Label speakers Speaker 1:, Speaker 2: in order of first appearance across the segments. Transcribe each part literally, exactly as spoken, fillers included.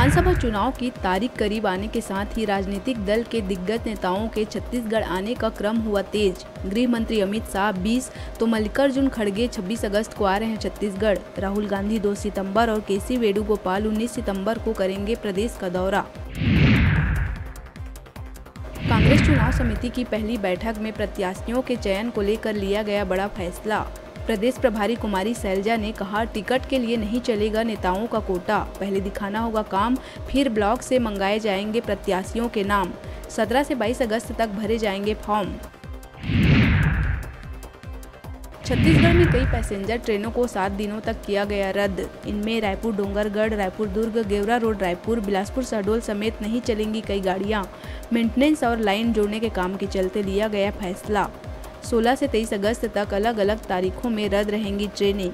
Speaker 1: विधानसभा चुनाव की तारीख करीब आने के साथ ही राजनीतिक दल के दिग्गज नेताओं के छत्तीसगढ़ आने का क्रम हुआ तेज। गृह मंत्री अमित शाह बीस तो मल्लिकार्जुन खड़गे छब्बीस अगस्त को आ रहे हैं छत्तीसगढ़। राहुल गांधी दो सितंबर और के सी वेणुगोपाल उन्नीस सितंबर को करेंगे प्रदेश का दौरा। कांग्रेस चुनाव समिति की पहली बैठक में प्रत्याशियों के चयन को लेकर लिया गया बड़ा फैसला। प्रदेश प्रभारी कुमारी शैलजा ने कहा, टिकट के लिए नहीं चलेगा नेताओं का कोटा, पहले दिखाना होगा काम, फिर ब्लॉक से मंगाए जाएंगे प्रत्याशियों के नाम। सत्रह से बाईस अगस्त तक भरे जाएंगे फॉर्म। छत्तीसगढ़ में कई पैसेंजर ट्रेनों को सात दिनों तक किया गया रद्द। इनमें रायपुर डोंगरगढ़, रायपुर दुर्ग, गेवरा रोड रायपुर, बिलासपुर शहडोल समेत नहीं चलेंगी कई गाड़ियां। मेंटेनेंस और लाइन जोड़ने के काम के चलते लिया गया फैसला। सोलह से तेईस अगस्त तक अलग अलग तारीखों में रद्द रहेंगी ट्रेनें।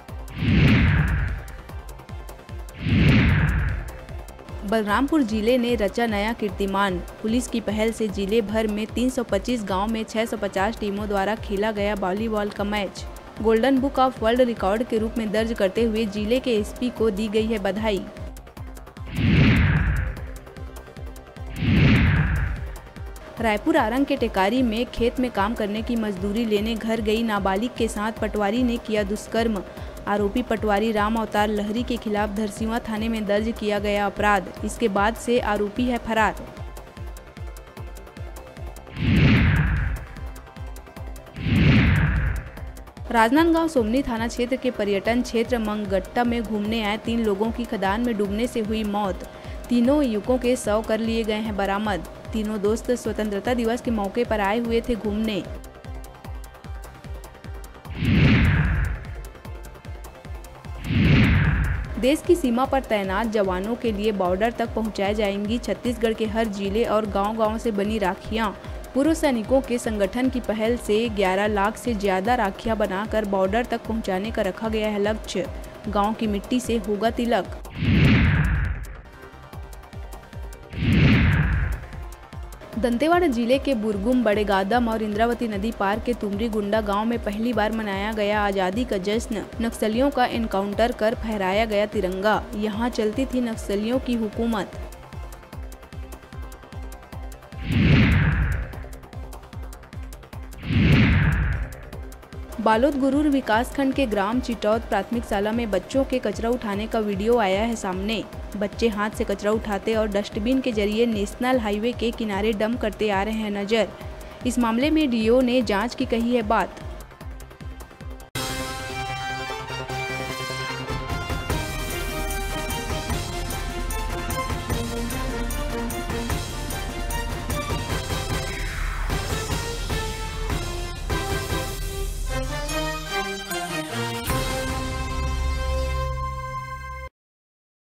Speaker 1: बलरामपुर जिले ने रचा नया कीर्तिमान। पुलिस की पहल से जिले भर में तीन सौ पच्चीस गांव में छह सौ पचास टीमों द्वारा खेला गया वॉलीबॉल का match golden book of world record के रूप में दर्ज करते हुए जिले के एस पी को दी गई है बधाई। रायपुर आरंग के टेकारी में खेत में काम करने की मजदूरी लेने घर गई नाबालिग के साथ पटवारी ने किया दुष्कर्म। आरोपी पटवारी राम अवतार लहरी के खिलाफ धरसींवा थाने में दर्ज किया गया अपराध। इसके बाद से आरोपी है फरार। राजनांदगांव सोमनी थाना क्षेत्र के पर्यटन क्षेत्र मंगट्टा में घूमने आए तीन लोगों की खदान में डूबने से हुई मौत। तीनों युवकों के शव कर लिए गए हैं बरामद। तीनों दोस्त स्वतंत्रता दिवस के मौके पर आए हुए थे घूमने। देश की सीमा पर तैनात जवानों के लिए बॉर्डर तक पहुंचाई जाएंगी छत्तीसगढ़ के हर जिले और गांव-गांव से बनी राखियां। पूर्व सैनिकों के संगठन की पहल से ग्यारह लाख से ज्यादा राखियां बनाकर बॉर्डर तक पहुंचाने का रखा गया है लक्ष्य। गांव की मिट्टी से होगा तिलक। दंतेवाड़ा जिले के बुरगुम, बड़ेगादम और इंद्रावती नदी पार के तुमरी गुंडा गांव में पहली बार मनाया गया आजादी का जश्न। नक्सलियों का एनकाउंटर कर फहराया गया तिरंगा। यहां चलती थी नक्सलियों की हुकूमत। बालोद गुरूर विकासखंड के ग्राम चिटौद प्राथमिक शाला में बच्चों के कचरा उठाने का वीडियो आया है सामने। बच्चे हाथ से कचरा उठाते और डस्टबिन के जरिए नेशनल हाईवे के किनारे डंप करते आ रहे हैं नजर। इस मामले में डी ओ ने जांच की कही है बात।